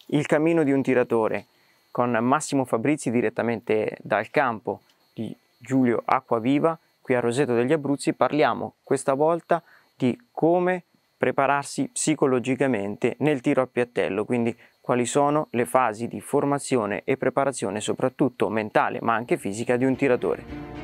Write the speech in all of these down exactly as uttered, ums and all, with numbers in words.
Il cammino di un tiratore con Massimo Fabrizi direttamente dal campo di Giulio Acquaviva qui a Roseto degli Abruzzi. Parliamo questa volta di come prepararsi psicologicamente nel tiro a piattello, quindi quali sono le fasi di formazione e preparazione soprattutto mentale ma anche fisica di un tiratore.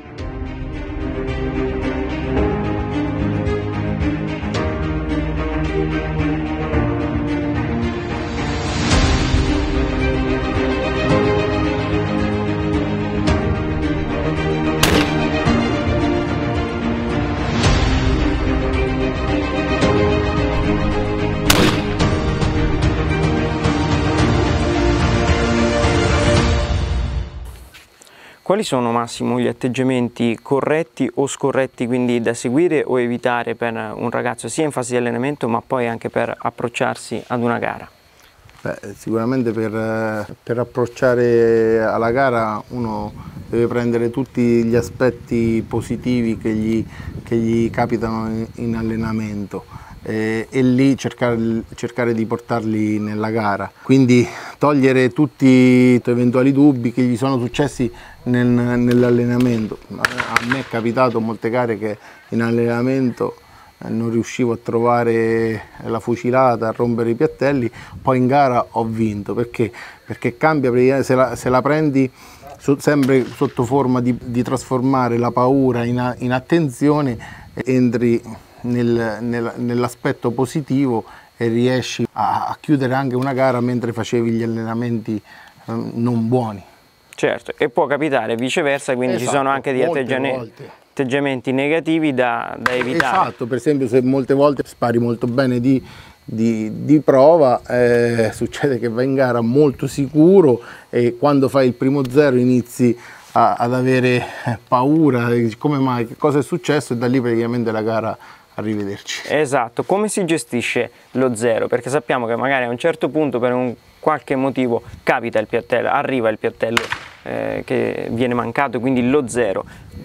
Quali sono, Massimo, gli atteggiamenti corretti o scorretti quindi da seguire o evitare per un ragazzo sia in fase di allenamento ma poi anche per approcciarsi ad una gara? Beh, sicuramente per, per approcciare alla gara uno deve prendere tutti gli aspetti positivi che gli, che gli capitano in, in allenamento e, e lì cercare, cercare di portarli nella gara. Quindi togliere tutti gli eventuali dubbi che gli sono successi nel, nell'allenamento. A me è capitato molte gare che in allenamento non riuscivo a trovare la fucilata, a rompere i piattelli, poi in gara ho vinto. Perché? Perché cambia, se la, se la prendi so, sempre sotto forma di, di trasformare la paura in, in attenzione, entri nel, nel, nell'aspetto positivo e riesci a, a chiudere anche una gara mentre facevi gli allenamenti eh, non buoni. Certo, e può capitare viceversa, quindi esatto, ci sono anche degli atteggiamenti, atteggiamenti negativi da, da evitare. Esatto, per esempio se molte volte spari molto bene di, di, di prova, eh, succede che vai in gara molto sicuro e quando fai il primo zero inizi a, ad avere paura, come mai, che cosa è successo, e da lì praticamente la gara arrivederci. Esatto, come si gestisce lo zero? Perché sappiamo che magari a un certo punto per un qualche motivo capita il piattello, arriva il piattello eh, che viene mancato, quindi lo zero.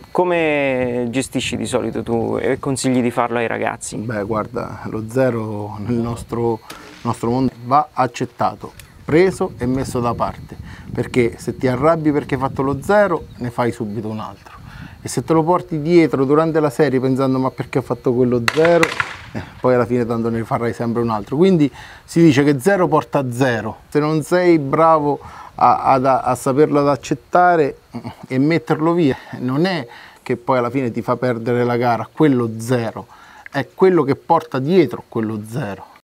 Come gestisci di solito tu e consigli di farlo ai ragazzi? Beh, guarda, lo zero nel nostro, nostro mondo va accettato, preso e messo da parte, perché se ti arrabbi perché hai fatto lo zero ne fai subito un altro, e se te lo porti dietro durante la serie pensando ma perché ho fatto quello zero, eh, poi alla fine tanto ne farai sempre un altro. Quindi si dice che zero porta a zero. Se non sei bravo a, a, a saperlo ad accettare e metterlo via, non è che poi alla fine ti fa perdere la gara quello zero, è quello che porta dietro quello zero.